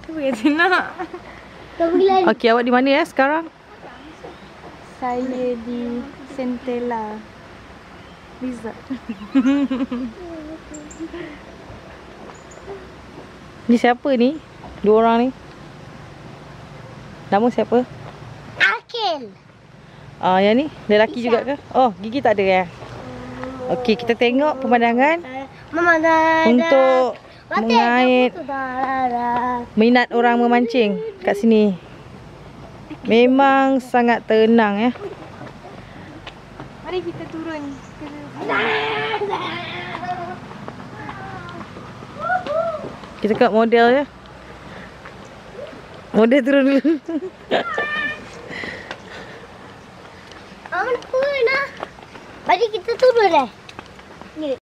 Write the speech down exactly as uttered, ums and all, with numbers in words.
Tu yang saya nak. Okey, awak di mana ya sekarang? Saya di Centella Resort. Ni siapa ni? Dua orang ni. Nama siapa? Akil. Ah, yang ni lelaki juga ke? Oh, gigi tak ada ya. Okey, kita tengok pemandangan Mama dah. untuk mengait minat orang memancing kat sini. Memang sangat tenang ya. Mari kita turun. Kita kat model ya. Model turun dulu. Mama nak turun lah. Mari kita turun lah.